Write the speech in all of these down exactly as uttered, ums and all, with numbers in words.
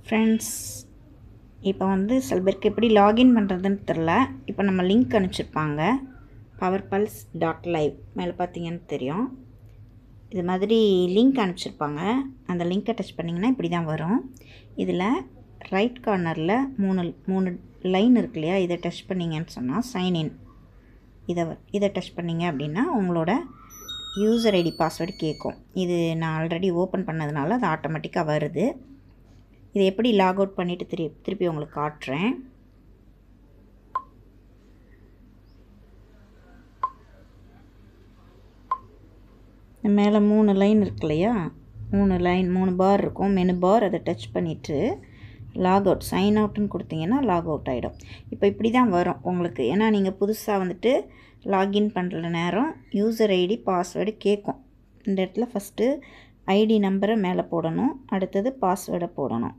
Friends, இப்போ வந்து சில பேருக்கு எப்படி லாகின் பண்ணுறதுன்னு தெரில. இப்போ நம்ம லிங்க் அனுப்பிச்சிருப்பாங்க, பவர் பல்ஸ் டாட் லைவ் மேலே பார்த்தீங்கன்னு தெரியும். இது மாதிரி லிங்க் அனுப்பிச்சிருப்பாங்க. அந்த லிங்க்கை டச் பண்ணிங்கன்னா இப்படி தான் வரும். இதில் ரைட் கார்னரில் மூணு மூணு லைன் இருக்கு இல்லையா, இதை டச் பண்ணிங்கன்னு சொன்னால் சைன்இன், இதை இதை டச் பண்ணிங்க அப்படின்னா உங்களோட யூசர் ஐடி பாஸ்வேர்டு கேட்கும். இது நான் ஆல்ரெடி ஓப்பன் பண்ணதுனால அது ஆட்டோமேட்டிக்காக வருது. இதை எப்படி லாக் அவுட் பண்ணிவிட்டு திரு திருப்பி உங்களுக்கு காட்டுறேன். மேலே மூணு லைன் இருக்கு இல்லையா, மூணு லைன் மூணு பார் இருக்கும், மெனு பார். அதை டச் பண்ணிவிட்டு லாக் அவுட் சைன் அவுட்டுன்னு கொடுத்தீங்கன்னா லாக் அவுட் ஆகிடும். இப்போ இப்படி தான் வரும் உங்களுக்கு. ஏன்னா நீங்கள் புதுசாக வந்துட்டு லாகின் பண்ணுற நேரம் யூசர் ஐடி பாஸ்வேர்டு கேட்கும். இந்த இடத்துல ஃபஸ்ட்டு ஐடி நம்பரை மேலே போடணும், அடுத்தது பாஸ்வேர்டை போடணும்.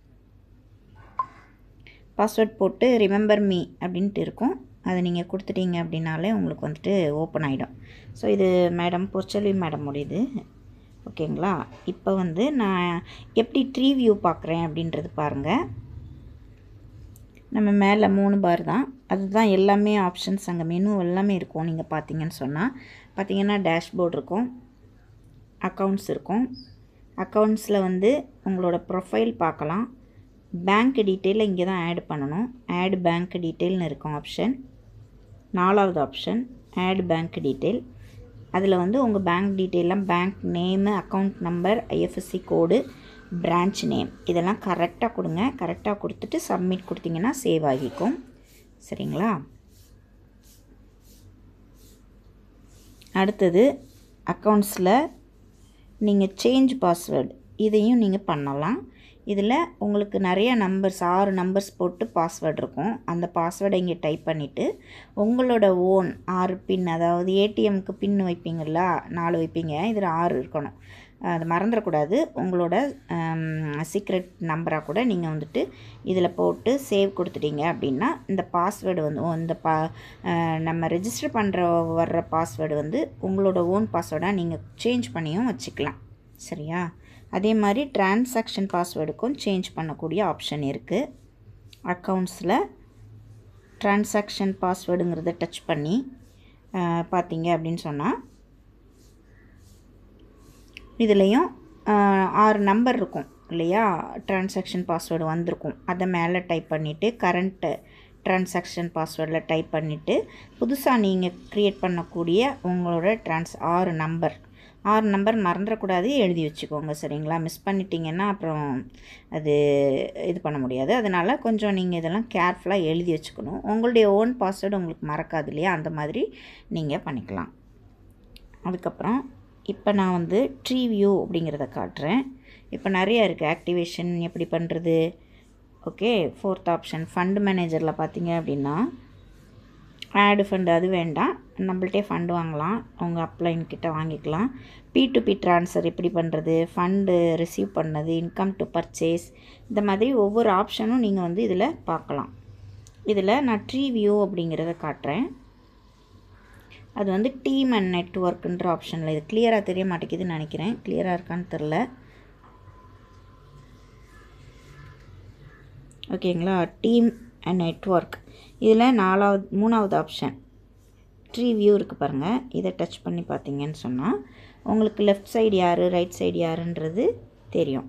பாஸ்வேர்ட் போட்டு ரிமெம்பர் மீ அப்படின்ட்டு இருக்கும், அதை நீங்கள் கொடுத்துட்டீங்க அப்படின்னாலே உங்களுக்கு வந்துட்டு ஓப்பன் ஆகிடும். ஸோ இது மேடம் பொற்செல்வி மேடம் முடியுது, ஓகேங்களா. இப்போ வந்து நான் எப்படி ட்ரீ வியூ பார்க்குறேன் அப்படின்றது பாருங்கள். நம்ம மேலே மூணு பார் தான், அதுதான் எல்லாமே ஆப்ஷன்ஸ், அங்கே மெனு எல்லாமே இருக்கும். நீங்கள் பார்த்தீங்கன்னு சொன்னால் பார்த்தீங்கன்னா டேஷ்போர்ட் இருக்கும், அக்கௌண்ட்ஸ் இருக்கும். அக்கௌண்ட்ஸில் வந்து உங்களோட ப்ரொஃபைல் பார்க்கலாம். பேங்க் டீட்டெயிலை இங்கே தான் ஆட் பண்ணணும். ஆட் பேங்க் டீட்டெயில்னு இருக்கும் ஆப்ஷன். நாலாவது ஆப்ஷன் ஆட் பேங்க் டீட்டெயில். அதில் வந்து உங்கள் பேங்க் டீட்டெயிலாம், bank name, account number, IFSC code, branch name இதெல்லாம் கரெக்டாக கொடுங்க. கரெக்டாக கொடுத்துட்டு சப்மிட் கொடுத்தீங்கன்னா சேவ் ஆகிக்கும். சரிங்களா. அடுத்தது அக்கௌண்ட்ஸில் நீங்கள் சேஞ்ச் பாஸ்வேர்டு இதையும் நீங்கள் பண்ணலாம். இதில் உங்களுக்கு நிறைய நம்பர்ஸ், ஆறு நம்பர்ஸ் போட்டு பாஸ்வேர்டு இருக்கும். அந்த பாஸ்வேர்டை இங்கே டைப் பண்ணிவிட்டு உங்களோட ஓன் ஆறு பின், அதாவது ஏடிஎம்க்கு பின் வைப்பீங்கள, நாலு வைப்பீங்க, இதில் ஆறு இருக்கணும், அது மறந்துடக்கூடாது. உங்களோட சீக்ரெட் நம்பராக கூட நீங்கள் வந்துட்டு இதில் போட்டு சேவ் கொடுத்துட்டீங்க அப்படின்னா இந்த பாஸ்வேர்டு வந்து இந்த பா நம்ம ரெஜிஸ்டர் பண்ணுற வர்ற பாஸ்வேர்டு வந்து உங்களோட ஓன் பாஸ்வேர்டாக நீங்கள் சேஞ்ச் பண்ணியும் வச்சுக்கலாம். சரியா. அதே மாதிரி டிரான்சாக்ஷன் பாஸ்வேர்டுக்கும் சேஞ்ச் பண்ணக்கூடிய ஆப்ஷன் இருக்குது. அக்கௌண்ட்ஸில் டிரான்சாக்ஷன் பாஸ்வேர்டுங்கிறத டச் பண்ணி பார்த்தீங்க அப்படின்னு சொன்னால் இதுலேயும் ஆறு நம்பர் இருக்கும் இல்லையா, டிரான்சாக்ஷன் பாஸ்வேர்டு வந்திருக்கும். அதை மேலே டைப் பண்ணிவிட்டு கரண்ட்டு டிரான்சாக்ஷன் பாஸ்வேர்டில் டைப் பண்ணிவிட்டு புதுசாக நீங்கள் க்ரியேட் பண்ணக்கூடிய உங்களோட ட்ரான்ஸ் ஆறு நம்பர் ஆறு நம்பர் மறந்துடக்கூடாது, எழுதி வச்சுக்கோங்க. சரிங்களா. மிஸ் பண்ணிட்டீங்கன்னா அப்புறம் அது இது பண்ண முடியாது. அதனால் கொஞ்சம் நீங்கள் இதெல்லாம் கேர்ஃபுல்லாக எழுதி வச்சுக்கணும். உங்களுடைய ஓன் பாஸ்வேர்டு உங்களுக்கு மறக்காது இல்லையா, அந்த மாதிரி நீங்கள் பண்ணிக்கலாம். அதுக்கப்புறம் இப்போ நான் வந்து ட்ரீ வியூ அப்படிங்கிறத காட்டுறேன். இப்போ நிறையா இருக்குது. ஆக்டிவேஷன் எப்படி பண்ணுறது, ஓகே. ஃபோர்த் ஆப்ஷன் ஃபண்டு மேனேஜரில் பார்த்தீங்க அப்படின்னா ஆடு ஃபண்டு, அது வேண்டாம், நம்மள்ட்டே ஃபண்டு வாங்கலாம், அவங்க அப்ளைன் கிட்ட வாங்கிக்கலாம். பி டு பி ட்ரான்ஸ்ஃபர் எப்படி பண்ணுறது, ஃபண்டு ரிசீவ் பண்ணது, இன்கம் டு பர்ச்சேஸ், இந்த மாதிரி ஒவ்வொரு ஆப்ஷனும் நீங்கள் வந்து இதில் பார்க்கலாம். இதில் நான் ட்ரீ வியூ அப்படிங்கிறத காட்டுறேன். அது வந்து டீம் அண்ட் நெட்வொர்க்குன்ற ஆப்ஷனில், இது கிளியராக தெரிய மாட்டேங்குதுன்னு நினைக்கிறேன், கிளியராக இருக்கான்னு தெரில, ஓகேங்களா. டீம் அண்ட் நெட்வொர்க் இதில் நாலாவது மூணாவது ஆப்ஷன் ட்ரீ வியூ இருக்குது பாருங்கள். இதை டச் பண்ணி பார்த்தீங்கன்னு சொன்னால் உங்களுக்கு லெஃப்ட் சைடு யார், ரைட் சைடு யாருன்றது தெரியும்.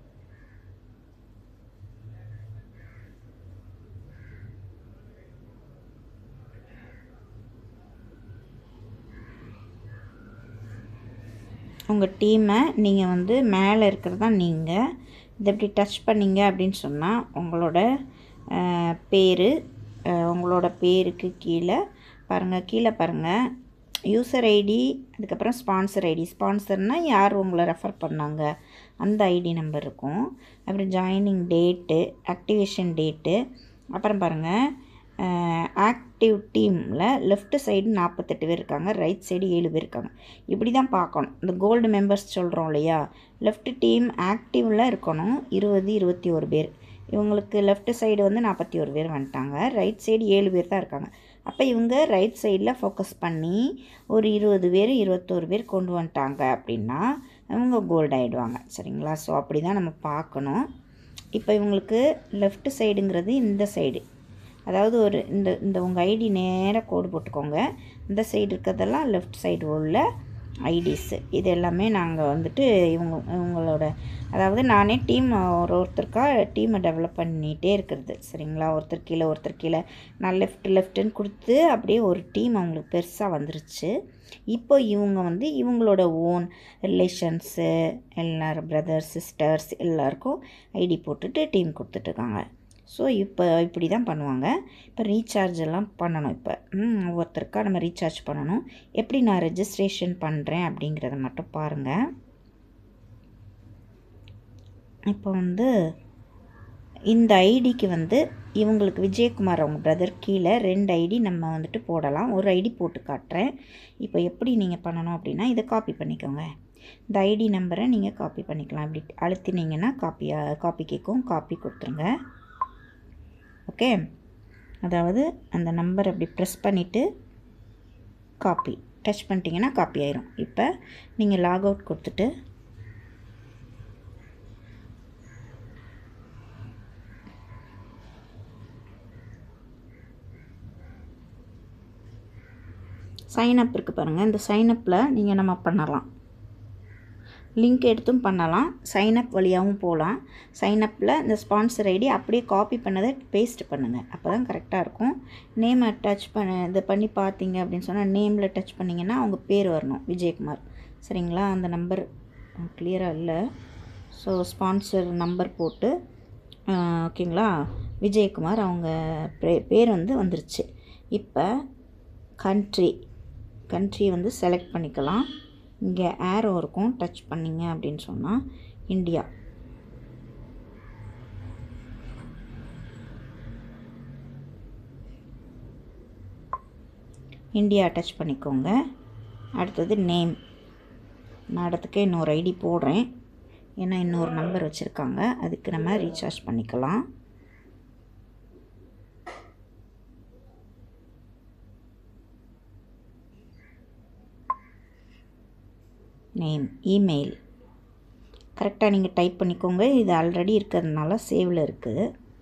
உங்கள் டீமை நீங்கள் வந்து மேலே இருக்கிறது தான் நீங்கள். இதை எப்படி டச் பண்ணிங்க அப்படின்னு சொன்னால் உங்களோட பேர், உங்களோட பேருக்கு கீழே பாருங்கள், கீழே பாருங்கள் யூசர் ஐடி, அதுக்கப்புறம் ஸ்பான்சர் ஐடி. ஸ்பான்சர்னால் யார் உங்களை ரெஃபர் பண்ணாங்க அந்த ஐடி நம்பர் இருக்கும். அப்புறம் ஜாயினிங் டேட்டு, ஆக்டிவேஷன் டேட்டு, அப்புறம் பாருங்கள் ஆக்டிவ் டீமில் லெஃப்ட் சைடு நாற்பத்தெட்டு பேர் இருக்காங்க, ரைட் சைடு ஏழு பேர் இருக்காங்க. இப்படி தான் பார்க்கணும். இந்த கோல்டு மெம்பர்ஸ் சொல்கிறோம் இல்லையா, லெஃப்ட் டீம் ஆக்டிவில் இருக்கணும் இருபது இருபத்தி ஒரு பேர். இவங்களுக்கு லெஃப்ட் சைடு வந்து நாற்பத்தி ஒரு பேர் வந்துட்டாங்க, ரைட் சைடு ஏழு பேர் தான் இருக்காங்க. அப்போ இவங்க ரைட் சைடில் ஃபோக்கஸ் பண்ணி ஒரு இருபது பேர் இருபத்தோரு பேர் கொண்டு வந்துட்டாங்க அப்படின்னா அவங்க கோல்டு ஆகிடுவாங்க. சரிங்களா. ஸோ அப்படி தான் நம்ம பார்க்கணும். இப்போ இவங்களுக்கு லெஃப்ட் சைடுங்கிறது இந்த சைடு, அதாவது ஒரு இந்த இந்த உங்கள் ஐடி நேராக கோடு போட்டுக்கோங்க. இந்த சைடு இருக்கிறதெல்லாம் லெஃப்ட் சைடு உள்ள ஐடிஸு. இது எல்லாமே நாங்கள் வந்துட்டு இவங்க இவங்களோட, அதாவது நானே டீம் ஒரு ஒருத்தருக்காக டீமை டெவலப் பண்ணிகிட்டே இருக்கிறது. சரிங்களா? ஒருத்தர் கீழே ஒருத்தர் கீழே நான் லெஃப்ட் லெஃப்ட்டுன்னு கொடுத்து அப்படியே ஒரு டீம் அவங்களுக்கு பெருசாக வந்துருச்சு. இப்போ இவங்க வந்து இவங்களோட ஓன் ரிலேஷன்ஸு எல்லோரும் பிரதர்ஸ் சிஸ்டர்ஸ் எல்லாருக்கும் ஐடி போட்டுட்டு டீம் கொடுத்துட்ருக்காங்க. ஸோ இப்போ இப்படி தான் பண்ணுவாங்க. இப்போ ரீசார்ஜ் எல்லாம் பண்ணணும். இப்போ ஒவ்வொருத்தருக்காக நம்ம ரீசார்ஜ் பண்ணணும். எப்படி நான் ரெஜிஸ்ட்ரேஷன் பண்ணுறேன் அப்படிங்கிறத மட்டும் பாருங்கள். இப்போ வந்து இந்த ஐடிக்கு வந்து இவங்களுக்கு விஜயகுமார் அவங்க பிரதர் கீழே ரெண்டு ஐடி நம்ம வந்துட்டு போடலாம். ஒரு ஐடி போட்டு காட்டுறேன். இப்போ எப்படி நீங்கள் பண்ணணும் அப்படின்னா இதை காப்பி பண்ணிக்கோங்க. இந்த ஐடி நம்பரை நீங்கள் காப்பி பண்ணிக்கலாம். இப்படி அழுத்தினீங்கன்னா காப்பியாக காப்பி கேட்கும், காப்பி கொடுத்துருங்க. ஓகே, அதாவது அந்த நம்பர் அப்படி ப்ரெஸ் பண்ணிவிட்டு காப்பி டச் பண்ணிட்டீங்கன்னா காப்பி ஆயிரும். இப்போ நீங்கள் லாக் அவுட் கொடுத்துட்டு சைனப் இருக்குது பாருங்கள். இந்த சைனப்பில் நீங்கள் நம்ம பண்ணலாம், லிங்க் எடுத்தும் பண்ணலாம், சைனப் வழியாகவும் போகலாம். சைனப்பில் இந்த ஸ்பான்சர் ஐடி அப்படியே காப்பி பண்ணதை பேஸ்ட் பண்ணுங்கள், அப்போ தான் கரெக்டாக இருக்கும். நேமை டச் பண்ண இது பண்ணி பார்த்தீங்க அப்படின்னு சொன்னால் நேமில் டச் பண்ணிங்கன்னா அவங்க பேர் வரணும், விஜயகுமார். சரிங்களா? அந்த நம்பர் கிளியராக இல்லை. ஸோ ஸ்பான்சர் நம்பர் போட்டு ஓகேங்களா, விஜயகுமார் அவங்க பேர் வந்து வந்துருச்சு. இப்போ கண்ட்ரி கண்ட்ரி வந்து செலக்ட் பண்ணிக்கலாம். இங்கே ஏரோ இருக்கும், டச் பண்ணிங்க அப்படின்னு சொன்னால் இந்தியா. இந்தியா டச் பண்ணிக்கோங்க. அடுத்தது நேம். நான் இடத்துக்கு இன்னொரு ஐடி போடுறேன், ஏன்னா இன்னொரு நம்பர் வச்சுருக்காங்க, அதுக்கு நம்ம ரீசார்ஜ் பண்ணிக்கலாம். நேம், இமெயில் கரெக்டாக நீங்கள் டைப் பண்ணிக்கோங்க. இது ஆல்ரெடி இருக்கிறதுனால சேவில் இருக்குது.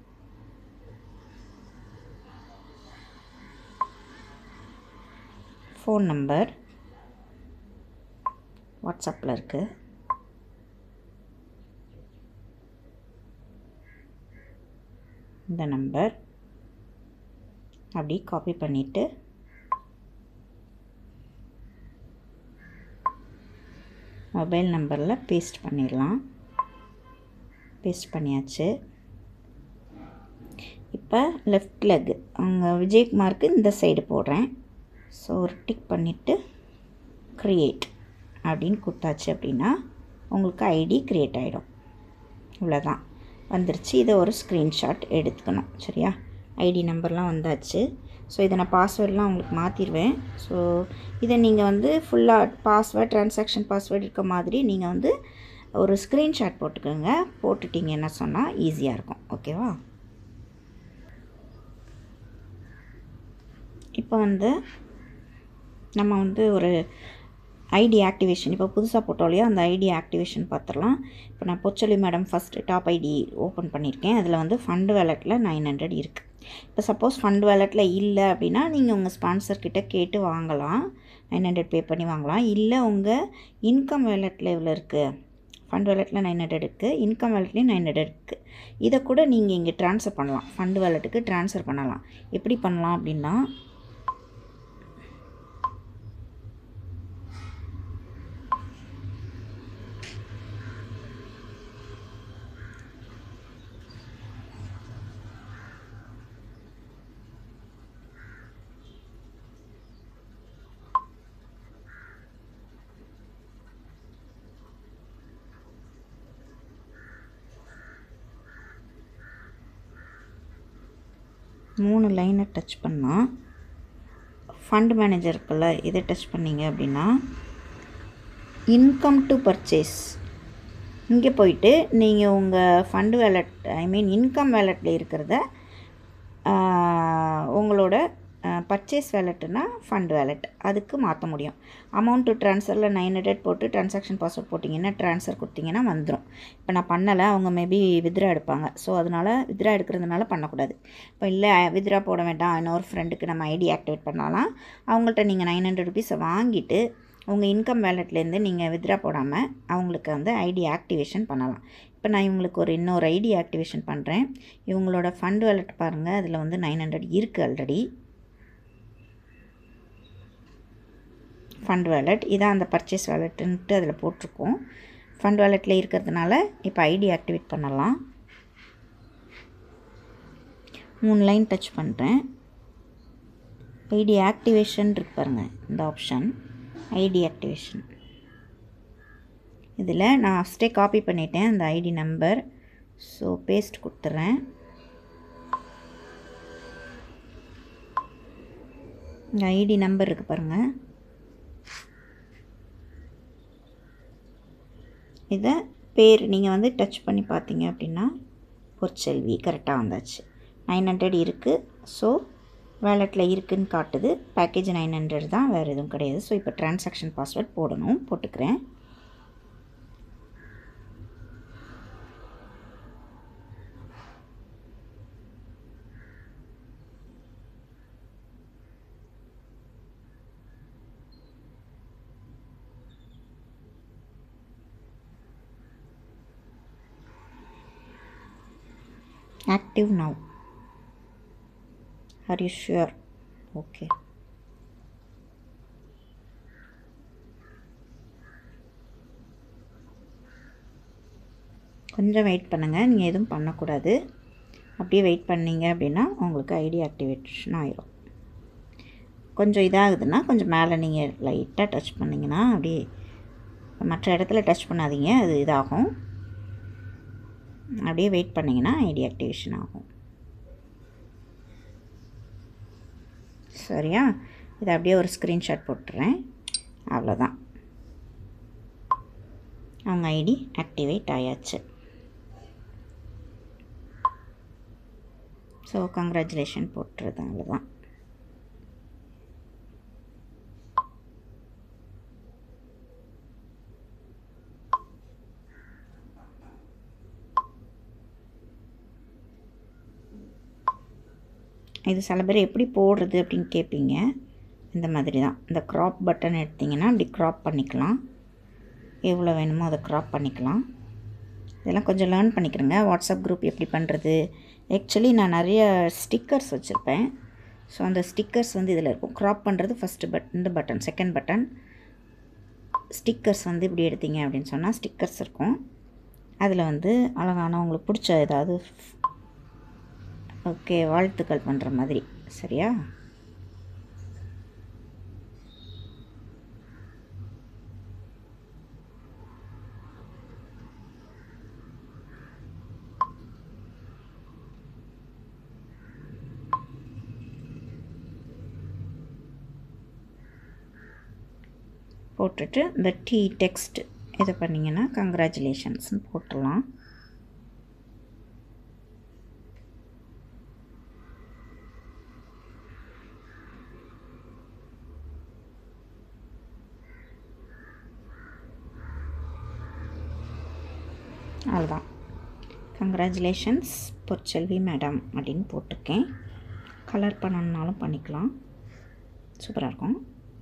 ஃபோன் நம்பர் வாட்ஸ்அப்பில் இருக்குது. இந்த நம்பர் அப்படி காப்பி பண்ணிவிட்டு மொபைல் நம்பரில் பேஸ்ட் பண்ணிடலாம். பேஸ்ட் பண்ணியாச்சு. இப்போ லெஃப்ட் லெக் அங்கே விஜயகுமாருக்கு இந்த சைடு போடுறேன். ஸோ ஒரு டிக் பண்ணிவிட்டு க்ரியேட் அப்படின்னு கொடுத்தாச்சு அப்படின்னா உங்களுக்கு ஐடி க்ரியேட் ஆகிடும். இவ்வளோதான், வந்துருச்சு. இதை ஒரு ஸ்க்ரீன்ஷாட் எடுத்துக்கணும். சரியா? ஐடி நம்பர்லாம் வந்தாச்சு. ஸோ இதை நான் பாஸ்வேர்டெலாம் உங்களுக்கு மாற்றிடுவேன். ஸோ இதை நீங்கள் வந்து ஃபுல்லாக பாஸ்வேர்ட் ட்ரான்சாக்ஷன் பாஸ்வேர்டு இருக்க மாதிரி நீங்கள் வந்து ஒரு ஸ்க்ரீன்ஷாட் போட்டுக்கோங்க. போட்டுட்டிங்கன்னா சொன்னால் ஈஸியாக இருக்கும். ஓகேவா? இப்போ வந்து நம்ம வந்து ஒரு ஐடி ஆக்டிவேஷன் இப்போ புதுசாக போட்டோம் இல்லையா, அந்த ஐடி ஆக்டிவேஷன் பார்த்துடலாம். இப்போ நான் பொச்சொல்லி madam first top ID open பண்ணியிருக்கேன். அதில் வந்து ஃபண்டு வேலெட்டில் நைன் ஹண்ட்ரட் இருக்குது. இப்போ சப்போஸ் ஃபண்ட் வேலெட்டில் இல்லை அப்படின்னா நீங்கள் உங்கள் ஸ்பான்சர்கிட்ட கேட்டு வாங்கலாம், நைன் ஹண்ட்ரட் பே பண்ணி வாங்கலாம். இல்லை உங்கள் இன்கம் வேலெட்டில் இவ்வளோ இருக்குது, ஃபண்ட் வேலெட்டில் நைன் ஹண்ட்ரட் இருக்குது, இன்கம் வேலெட்லேயும் நைன் ஹண்ட்ரட் இருக்குது. இதை கூட நீங்கள் இங்கே ட்ரான்ஸ்ஃபர் பண்ணலாம், ஃபண்ட் வேலெட்டுக்கு ட்ரான்ஸ்ஃபர் பண்ணலாம். எப்படி பண்ணலாம் அப்படின்னா மூணு லைனை டச் பண்ணால் ஃபண்ட் மேனேஜர் இருக்குல்ல, இதை டச் பண்ணிங்க அப்படின்னா இன்கம் டு பர்ச்சேஸ் இங்கே போயிட்டு நீங்கள் உங்கள் fund wallet I mean income வேலட்டில் இருக்கிறத உங்களோட பர்ச்சேஸ் வேலெட்டுனா ஃபண்ட் வேலெட் அதுக்கு மாற்ற முடியும். அமௌண்ட்டு ட்ரான்ஸ்ஃபரில் நைன் ஹண்ட்ரட் போட்டு ட்ரான்சாக்ஷன் பாஸ்வேர்ட் போட்டிங்கன்னா ட்ரான்ஸ்ஃபர் கொடுத்தீங்கன்னா வந்துடும். இப்போ நான் பண்ணலை, அவங்க மேபி வித்ரா எடுப்பாங்க. ஸோ அதனால் வித்ரா எடுக்கிறதுனால பண்ணக்கூடாது. இப்போ இல்லை வித்ரா போட வேண்டாம், இன்னொரு ஃப்ரெண்டுக்கு நம்ம ஐடி ஆக்டிவேட் பண்ணாலாம், அவங்கள்ட்ட நீங்கள் நைன் ஹண்ட்ரட் ருபீஸை வாங்கிட்டு உங்கள் இன்கம் வேலெட்லேருந்து நீங்கள் வித்ரா போடாமல் அவங்களுக்கு வந்து ஐடி ஆக்டிவேஷன் பண்ணலாம். இப்போ நான் இவங்களுக்கு ஒரு இன்னொரு ஐடி ஆக்டிவேஷன் பண்ணுறேன். இவங்களோட ஃபண்ட் வேலெட் பாருங்கள், அதில் வந்து நைன் ஹண்ட்ரட் இருக்குது ஆல்ரெடி. ஃபண்ட் வேலெட் இதான் அந்த பர்ச்சேஸ் வேலெட்டுன்ட்டு அதில் போட்டிருக்கோம். ஃபண்ட் வேலெட்டில் இருக்கிறதுனால இப்போ ஐடி ஆக்டிவேட் பண்ணலாம். மூணு லைன் டச் பண்ணுறேன். ஐடி ஆக்டிவேஷன் இருக்கு பாருங்கள், இந்த ஆப்ஷன் ஐடி ஆக்டிவேஷன். இதில் நான் ஃபஸ்ட்டே காப்பி பண்ணிட்டேன் அந்த ஐடி நம்பர். ஸோ பேஸ்ட் கொடுத்துட்றேன். இந்த ஐடி நம்பர் இருக்குது பாருங்கள், இதை பேர் நீங்கள் வந்து டச் பண்ணி பார்த்தீங்க அப்படின்னா பொற்செல்வி கரெக்டாக வந்தாச்சு. நைன் ஹண்ட்ரட் இருக்குது. ஸோ வேலெட்டில் இருக்குதுன்னு காட்டுது. பேக்கேஜ் நைன் ஹண்ட்ரட் தான், வேறு எதுவும் கிடையாது. ஸோ இப்போ ட்ரான்சாக்ஷன் பாஸ்வேர்ட் போடணும், போட்டுக்கிறேன். Active now. Are you sure? Okay. கொஞ்சம் வெயிட் பண்ணுங்கள், நீங்கள் எதுவும் பண்ணக்கூடாது. அப்படியே வெயிட் பண்ணிங்க அப்படின்னா உங்களுக்கு ஐடி ஆக்டிவேஷன் ஆயிரும். கொஞ்சம் இதாகுதுன்னா கொஞ்சம் மேலே நீங்கள் லைட்டாக டச் பண்ணிங்கன்னா, அப்படியே மற்ற இடத்துல டச் பண்ணாதீங்க, அது இதாகும். அப்படியே வெயிட் பண்ணிங்கன்னா ஐடி ஆக்டிவேஷன் ஆகும். சரியா? இதை அப்படியே ஒரு ஸ்க்ரீன்ஷாட் போட்டுறேன். அவ்வளோதான், அவங்க ஐடி ஆக்டிவேட் ஆயாச்சு. ஸோ கங்க்ராச்சுலேஷன் போட்டுறது, அவ்வளோதான். இது சில பேர் எப்படி போடுறது அப்படின்னு கேட்பீங்க. இந்த மாதிரி தான், இந்த க்ராப் பட்டன் எடுத்திங்கன்னா அப்படி க்ராப் பண்ணிக்கலாம். எவ்வளோ வேணுமோ அதை க்ராப் பண்ணிக்கலாம். இதெல்லாம் கொஞ்சம் லேர்ன் பண்ணிக்கிறேங்க. வாட்ஸ்அப் குரூப் எப்படி பண்ணுறது. ஆக்சுவலி நான் நிறைய ஸ்டிக்கர்ஸ் வச்சுருப்பேன். ஸோ அந்த ஸ்டிக்கர்ஸ் வந்து இதில் இருக்கும். க்ராப் பண்ணுறது ஃபஸ்ட்டு பட் இந்த பட்டன், செகண்ட் பட்டன். ஸ்டிக்கர்ஸ் வந்து இப்படி எடுத்தீங்க அப்படின்னு சொன்னால் ஸ்டிக்கர்ஸ் இருக்கும். அதில் வந்து அழகான உங்களுக்கு பிடிச்ச ஏதாவது ஓகே வாழ்த்துக்கள் பண்ணுற மாதிரி. சரியா? போட்டுட்டு இந்த டி டெக்ஸ்ட் இதை பண்ணிங்கன்னா கங்க்ராச்சுலேஷன்ஸ்னு போட்டுடலாம். அவ்வளோதான், கங்க்ராச்சுலேஷன்ஸ் பொற்செல்வி மேடம் அப்படின்னு போட்டிருக்கேன். கலர் பண்ணணுன்னாலும் பண்ணிக்கலாம், சூப்பராக இருக்கும்.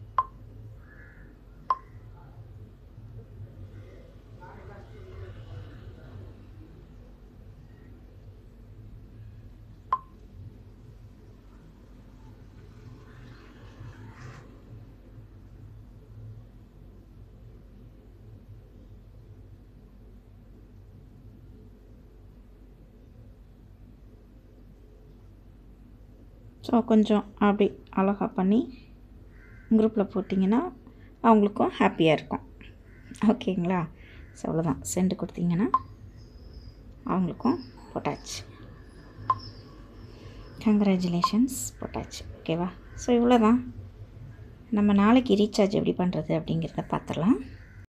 ஸோ கொஞ்சம் அப்படி அழகாக பண்ணி குரூப்பில் போட்டிங்கன்னா அவங்களுக்கும் ஹாப்பியாக இருக்கும். ஓகேங்களா? ஸோ அவ்வளோதான், சென்ட் கொடுத்தீங்கன்னா அவங்களுக்கும் போட்டாச்சு. கங்க்ராச்சுலேஷன்ஸ் போட்டாச்சு. ஓகேவா? ஸோ இவ்வளோ தான். நம்ம நாளைக்கு ரீசார்ஜ் எப்படி பண்ணுறது அப்படிங்கிறத பார்த்துடலாம்.